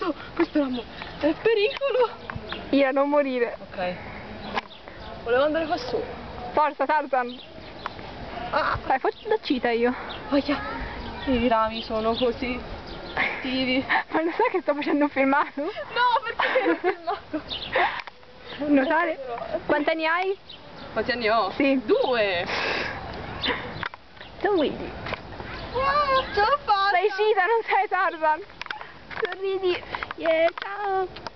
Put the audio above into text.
Aiuto! Poi speriamo. È pericolo! Io non morire. Ok. Volevo andare qua su. Forza Tarzan. Ah! Dai, forse da cita io. Aia! I rami sono così attivi. Ma lo sai che sto facendo un filmato? No, perché l'ho filmato? Nuotare? Quanti anni hai? Quanti anni ho? Sì. 2! Sorridi. Ce l'ho fatta! Sei cita, non sei Tarzan. Sorridi. Yeah, ciao.